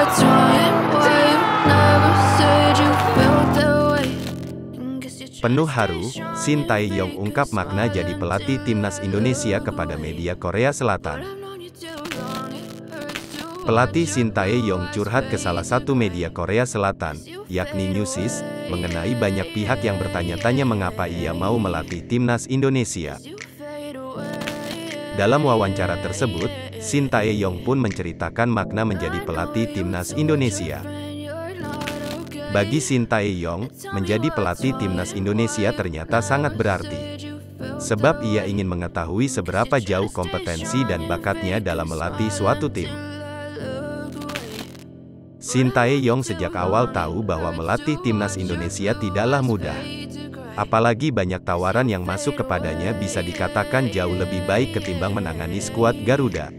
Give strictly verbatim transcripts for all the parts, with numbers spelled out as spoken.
Penuh haru, Shin Tae-yong ungkap makna jadi pelatih timnas Indonesia kepada media Korea Selatan. Pelatih Shin Tae-yong curhat ke salah satu media Korea Selatan, yakni Newsis, mengenai banyak pihak yang bertanya-tanya mengapa ia mau melatih timnas Indonesia. Dalam wawancara tersebut, Shin Tae-yong pun menceritakan makna menjadi pelatih timnas Indonesia. Bagi Shin Tae-yong, menjadi pelatih timnas Indonesia ternyata sangat berarti. Sebab ia ingin mengetahui seberapa jauh kompetensi dan bakatnya dalam melatih suatu tim. Shin Tae-yong sejak awal tahu bahwa melatih timnas Indonesia tidaklah mudah. Apalagi banyak tawaran yang masuk kepadanya bisa dikatakan jauh lebih baik ketimbang menangani skuad Garuda.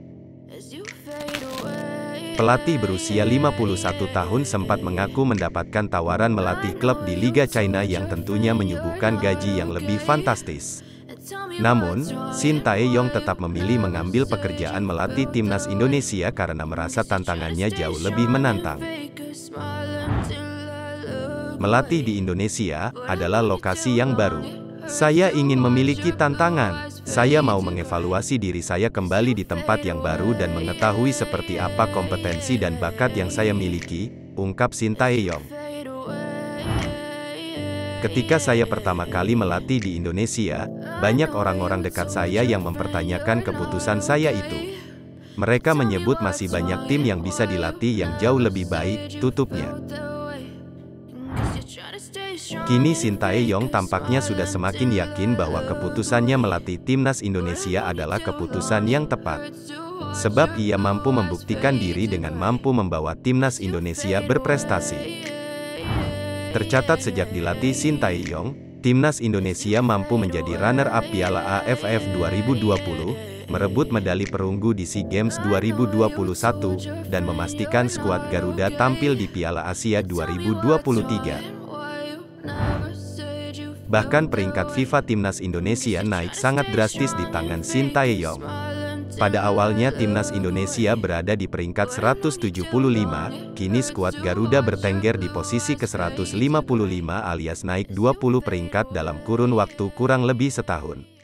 Pelatih berusia lima puluh satu tahun sempat mengaku mendapatkan tawaran melatih klub di Liga China yang tentunya menyuguhkan gaji yang lebih fantastis. Namun, Shin Tae-yong tetap memilih mengambil pekerjaan melatih timnas Indonesia karena merasa tantangannya jauh lebih menantang. Melatih di Indonesia adalah lokasi yang baru. Saya ingin memiliki tantangan. Saya mau mengevaluasi diri saya kembali di tempat yang baru dan mengetahui seperti apa kompetensi dan bakat yang saya miliki, ungkap Shin Tae-yong. Ketika saya pertama kali melatih di Indonesia, banyak orang-orang dekat saya yang mempertanyakan keputusan saya itu. Mereka menyebut masih banyak tim yang bisa dilatih yang jauh lebih baik, tutupnya. Kini Shin Tae-yong tampaknya sudah semakin yakin bahwa keputusannya melatih timnas Indonesia adalah keputusan yang tepat. Sebab ia mampu membuktikan diri dengan mampu membawa timnas Indonesia berprestasi. Tercatat sejak dilatih Shin Tae-yong, timnas Indonesia mampu menjadi runner-up Piala A F F dua ribu dua puluh, merebut medali perunggu di SEA Games dua ribu dua puluh satu, dan memastikan skuad Garuda tampil di Piala Asia dua ribu dua puluh tiga. Bahkan peringkat FIFA Timnas Indonesia naik sangat drastis di tangan Shin Tae-yong. Pada awalnya Timnas Indonesia berada di peringkat seratus tujuh puluh lima, kini skuad Garuda bertengger di posisi ke seratus lima puluh lima alias naik dua puluh peringkat dalam kurun waktu kurang lebih setahun.